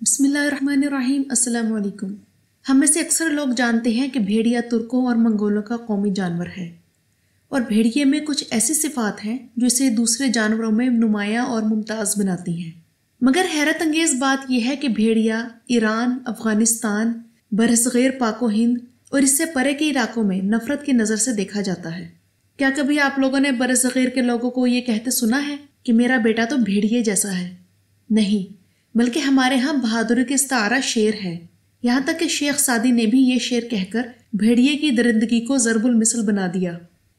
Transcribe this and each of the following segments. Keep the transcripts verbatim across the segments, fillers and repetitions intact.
बिस्मिल्लाहिर्रहमानिर्रहीम। अस्सलाम वालेकुम। हम में से अक्सर लोग जानते हैं कि भेड़िया तुर्कों और मंगोलों का कौमी जानवर है और भेड़िए में कुछ ऐसी सिफात हैं जो इसे दूसरे जानवरों में नुमायां और मुमताज़ बनाती हैं। मगर हैरत अंगेज़ बात यह है कि भेड़िया ईरान, अफ़गानिस्तान, बरसग़ीर पाको हिंद और इससे परे के इलाकों में नफ़रत की नज़र से देखा जाता है। क्या कभी आप लोगों ने बरसग़ीर के लोगों को ये कहते सुना है कि मेरा बेटा तो भेड़िए जैसा है? नहीं, बल्कि हमारे यहाँ बहादुरी के इस्तारा शेर है। यहाँ तक कि शेख सादी ने भी ये शेर कहकर भेड़िए की दरिंदगी को ज़रबुल मिसल बना दिया।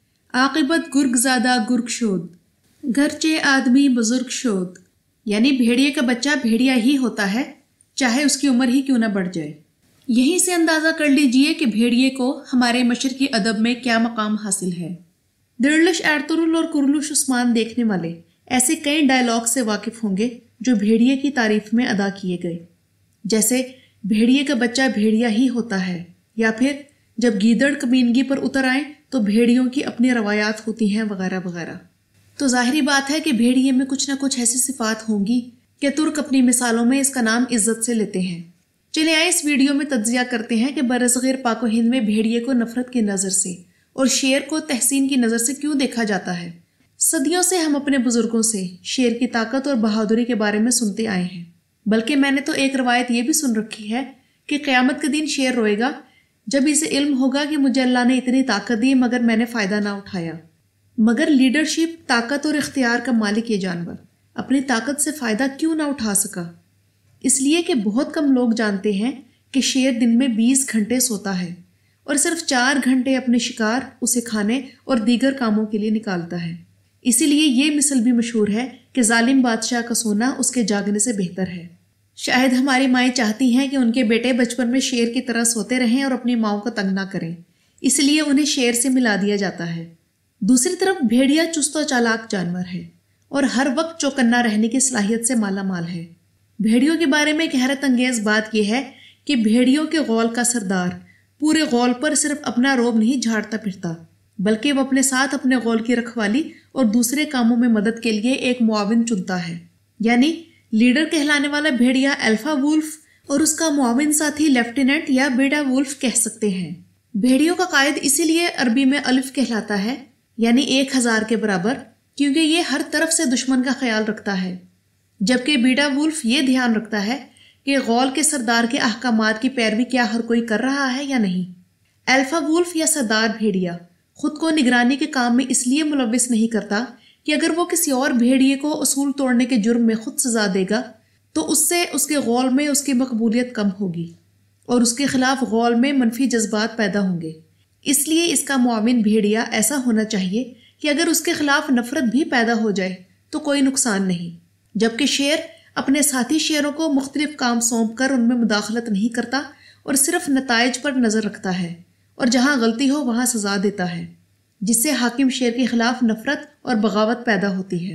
आक़िबत गुर्ग ज़ादा गुर्ग शोद, घरचे आदमी बुजुर्ग शोद। यानी भेड़िए का बच्चा भेड़िया ही होता है, चाहे उसकी उम्र ही क्यों ना बढ़ जाए। यहीं से अंदाज़ा कर लीजिए कि भेड़िए को हमारे मशरकी अदब में क्या मकाम हासिल है। दिरलश एर्तुरुल और कुरलुश उस्मान देखने वाले ऐसे कई डायलॉग से वाकिफ होंगे जो भेड़िए की तारीफ में अदा किए गए, जैसे भेड़िए का बच्चा भेड़िया ही होता है, या फिर जब गीदड़ कमीनगी पर उतर आए तो भेड़ियों की अपनी रवायात होती हैं, वगैरह वगैरह। तो जाहिरी बात है कि भेड़िए में कुछ ना कुछ ऐसी सिफात होंगी कि तुर्क अपनी मिसालों में इसका नाम इज्जत से लेते हैं। चलिए आए इस वीडियो में तज्जिया करते हैं कि बरसग़ीर पाको हिंद में भेड़िए को नफरत की नज़र से और शेर को तहसीन की नज़र से क्यों देखा जाता है। सदियों से हम अपने बुजुर्गों से शेर की ताकत और बहादुरी के बारे में सुनते आए हैं, बल्कि मैंने तो एक रवायत ये भी सुन रखी है कि क़यामत के दिन शेर रोएगा जब इसे इल्म होगा कि मुझे अल्लाह ने इतनी ताकत दी मगर मैंने फ़ायदा ना उठाया। मगर लीडरशिप, ताकत और इख्तियार का मालिक ये जानवर अपनी ताकत से फ़ायदा क्यों ना उठा सका? इसलिए कि बहुत कम लोग जानते हैं कि शेर दिन में बीस घंटे सोता है और सिर्फ चार घंटे अपने शिकार, उसे खाने और दीगर कामों के लिए निकालता है। इसीलिए ये मिसल भी मशहूर है कि जालिम बादशाह का सोना उसके जागने से बेहतर है। शायद हमारी माएँ चाहती हैं कि उनके बेटे बचपन में शेर की तरह सोते रहें और अपनी माओं को तंग ना करें, इसलिए उन्हें शेर से मिला दिया जाता है। दूसरी तरफ भेड़िया चुस्त और चालाक जानवर है और हर वक्त चौकन्ना रहने की सलाहियत से माला माल है। भेड़ियों के बारे में एक हैरत अंगेज बात यह है कि भेड़ियों के गौल का सरदार पूरे गौल पर सिर्फ अपना रोब नहीं झाड़ता फिरता, बल्कि वो अपने साथ अपने गौल की रखवाली और दूसरे कामों में मदद के लिए एक मुआविन चुनता है। यानी लीडर कहलाने वाला भेड़िया अल्फा वुल्फ और उसका मुआविन साथी लेफ्टिनेंट या बेटा वुल्फ कह सकते हैं। भेड़ियों का कायद इसीलिए अरबी में अलिफ कहलाता है, यानी एक हजार के बराबर, क्योंकि ये हर तरफ से दुश्मन का ख्याल रखता है, जबकि बीटा वुल्फ ये ध्यान रखता है कि गौल के सरदार के अहकामात की पैरवी क्या हर कोई कर रहा है या नहीं। अल्फा वुल्फ या सरदार भेड़िया खुद को निगरानी के काम में इसलिए मुलविस नहीं करता कि अगर वो किसी और भेड़िए को उसूल तोड़ने के जुर्म में खुद सजा देगा तो उससे उसके गौल में उसकी मकबूलियत कम होगी और उसके खिलाफ गौल में मनफी जज्बात पैदा होंगे। इसलिए इसका मुआविन भेड़िया ऐसा होना चाहिए कि अगर उसके खिलाफ नफरत भी पैदा हो जाए तो कोई नुकसान नहीं, जबकि शेर अपने साथी शेरों को मुख्तलिफ काम सौंप कर उनमें मुदाखलत नहीं करता और सिर्फ नताइज पर नज़र रखता है और जहाँ गलती हो वहाँ सजा देता है, जिससे हाकिम शेर के खिलाफ नफरत और बगावत पैदा होती है।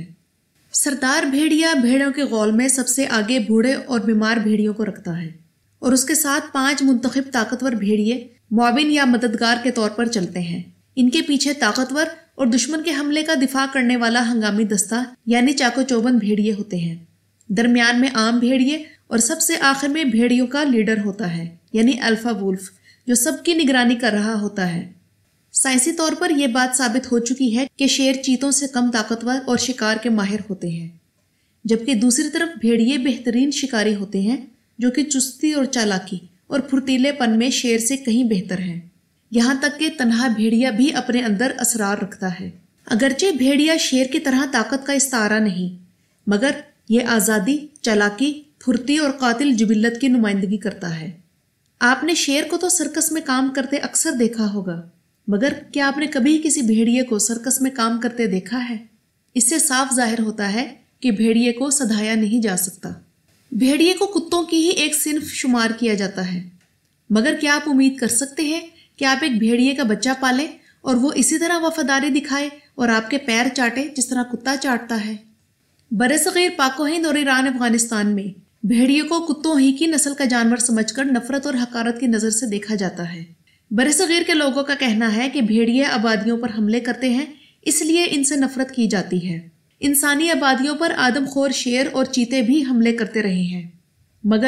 सरदार भेड़िया भेड़ों के गौल में सबसे आगे बूढ़े और बीमार भेड़ियों को रखता है और उसके साथ पांच मुंतखब ताकतवर भेड़िए मुआविन या मददगार के तौर पर चलते हैं। इनके पीछे ताकतवर और दुश्मन के हमले का दिफा करने वाला हंगामी दस्ता यानी चाको चौबंद भेड़िए होते हैं। दरमियान में आम भेड़िए और सबसे आखिर में भेड़ियों का लीडर होता है, यानी अल्फा वुल्फ, जो सबकी निगरानी कर रहा होता है। साइंसी तौर पर यह बात साबित हो चुकी है कि शेर चीतों से कम ताकतवर और शिकार के माहिर होते हैं, जबकि दूसरी तरफ भेड़िए बेहतरीन शिकारी होते हैं जो कि चुस्ती और चालाकी और फुर्तीलेपन में शेर से कहीं बेहतर हैं। यहाँ तक कि तन्हा भेड़िया भी अपने अंदर असरार रखता है। अगरचे भेड़िया शेर की तरह ताकत का इस्तारा नहीं, मगर ये आज़ादी, चालाकी, फुर्ती और कातिल जिबिल्लत की नुमाइंदगी करता है। आपने शेर को तो सर्कस में काम करते अक्सर देखा होगा, मगर क्या आपने कभी किसी भेड़िए को सर्कस में काम करते देखा है? इससे साफ जाहिर होता है कि भेड़िए को सधाया नहीं जा सकता। भेड़िए को कुत्तों की ही एक सिन्फ शुमार किया जाता है, मगर क्या आप उम्मीद कर सकते हैं कि आप एक भेड़िए का बच्चा पालें और वो इसी तरह वफादारी दिखाए और आपके पैर चाटे जिस तरह कुत्ता चाटता है? बरसग़ीर पाको हिंद और ईरान, अफगानिस्तान में भेड़िए को कुत्तों ही की नस्ल का जानवर समझकर नफरत और हकारत की नज़र से देखा जाता है। बरसग़ीर के लोगों का कहना है कि भेड़िए आबादियों पर हमले करते हैं, इसलिए इनसे नफरत की जाती है। इंसानी आबादियों पर आदमखोर शेर और चीते भी हमले करते रहे हैं, मगर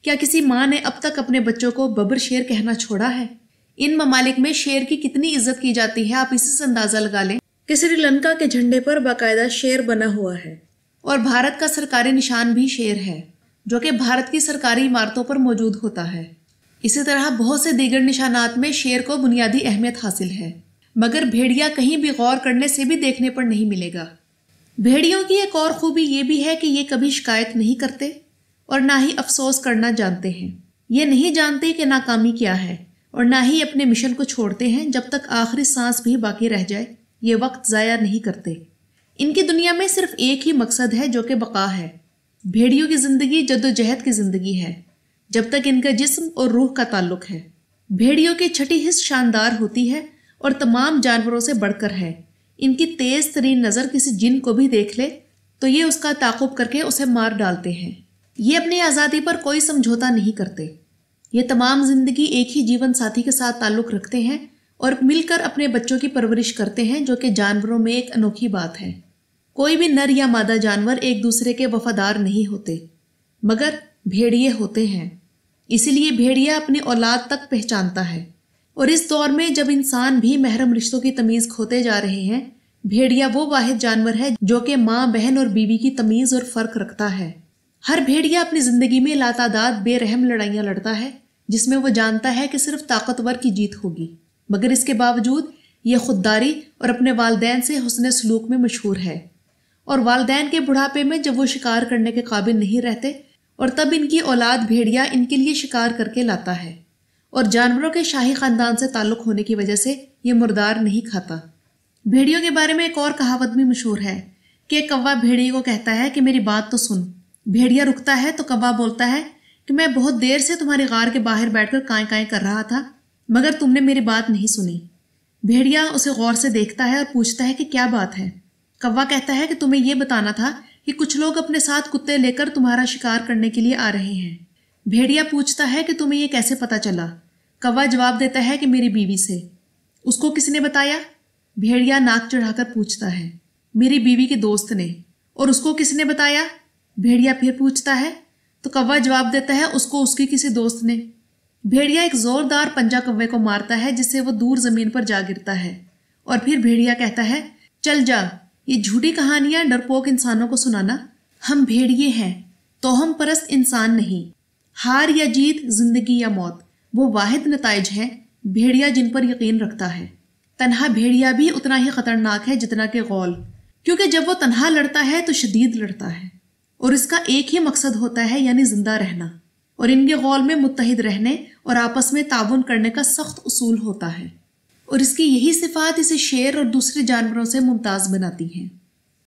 क्या किसी माँ ने अब तक अपने बच्चों को बब्बर शेर कहना छोड़ा है? इन ममालिक में शेर की कितनी इज्जत की जाती है, आप इसी से अंदाजा लगा लें कि श्रीलंका के झंडे पर बाकायदा शेर बना हुआ है और भारत का सरकारी निशान भी शेर है, जो कि भारत की सरकारी इमारतों पर मौजूद होता है। इसी तरह बहुत से दीगर निशानात में शेर को बुनियादी अहमियत हासिल है, मगर भेड़िया कहीं भी गौर करने से भी देखने पर नहीं मिलेगा। भेड़ियों की एक और खूबी ये भी है कि ये कभी शिकायत नहीं करते और ना ही अफसोस करना जानते हैं। ये नहीं जानते कि नाकामी क्या है और ना ही अपने मिशन को छोड़ते हैं जब तक आखिरी सांस भी बाकी रह जाए। ये वक्त ज़ाया नहीं करते। इनकी दुनिया में सिर्फ एक ही मकसद है, जो कि बका है। भेड़ियों की जिंदगी जद्दोजहद की जिंदगी है, जब तक इनका जिस्म और रूह का ताल्लुक है। भेड़ियों की छठी हिस्स शानदार होती है और तमाम जानवरों से बढ़कर है। इनकी तेज तरीन नज़र किसी जिन को भी देख ले तो ये उसका ताक़ुब करके उसे मार डालते हैं। ये अपनी आज़ादी पर कोई समझौता नहीं करते। ये तमाम जिंदगी एक ही जीवन साथी के साथ ताल्लुक रखते हैं और मिलकर अपने बच्चों की परवरिश करते हैं, जो कि जानवरों में एक अनोखी बात है। कोई भी नर या मादा जानवर एक दूसरे के वफादार नहीं होते, मगर भेड़िए होते हैं। इसीलिए भेड़िया अपनी औलाद तक पहचानता है। और इस दौर में जब इंसान भी महरम रिश्तों की तमीज़ खोते जा रहे हैं, भेड़िया वो वाहिद जानवर है जो कि माँ, बहन और बीवी की तमीज़ और फ़र्क रखता है। हर भेड़िया अपनी ज़िंदगी में लातादाद बेरहम लड़ाइयाँ लड़ता है, जिसमें वो जानता है कि सिर्फ ताकतवर की जीत होगी, मगर इसके बावजूद ये खुददारी और अपने वालदैन से हुस्न सलूक में मशहूर है। और वालदैन के बुढ़ापे में जब वो शिकार करने के काबिल नहीं रहते और तब इनकी औलाद भेड़िया इनके लिए शिकार करके लाता है। और जानवरों के शाही ख़ानदान से ताल्लुक़ होने की वजह से ये मुर्दार नहीं खाता। भेड़ियों के बारे में एक और कहावत भी मशहूर है कि कौवा भेड़िए को कहता है कि मेरी बात तो सुन। भेड़िया रुकता है तो कौवा बोलता है कि मैं बहुत देर से तुम्हारी गार के बाहर बैठकर काएं काएं कर रहा था, मगर तुमने मेरी बात नहीं सुनी। भेड़िया उसे गौर से देखता है और पूछता है कि क्या बात है। कौवा कहता है कि तुम्हें यह बताना था कि कुछ लोग अपने साथ कुत्ते लेकर तुम्हारा शिकार करने के लिए आ रहे हैं। भेड़िया पूछता है कि तुम्हें यह कैसे पता चला। कौवा जवाब देता है कि मेरी बीवी से। उसको किसने बताया? भेड़िया नाक चढ़ाकर पूछता है। मेरी बीवी के दोस्त ने। और उसको किसने बताया? भेड़िया फिर पूछता है तो कौवा जवाब देता है उसको उसकी किसी दोस्त ने। भेड़िया एक जोरदार पंजा कौवे को मारता है, जिससे वो दूर जमीन पर जा गिरता है। और फिर भेड़िया कहता है चल जा, ये झूठी कहानियां डरपोक इंसानों को सुनाना। हम भेड़िए हैं, तोहम परस्त इंसान नहीं। हार या जीत, जिंदगी या मौत, वो वाहिद नताइज हैं भेड़िया जिन पर यकीन रखता है। तन्हा भेड़िया भी उतना ही खतरनाक है जितना कि गौल, क्योंकि जब वो तन्हा लड़ता है तो शदीद लड़ता है और इसका एक ही मकसद होता है, यानी जिंदा रहना। और इनके गौल में मुत्तहिद रहने और आपस में ताउन करने का सख्त उसूल होता है और इसकी यही सिफात इसे शेर और दूसरे जानवरों से मुमताज़ बनाती हैं।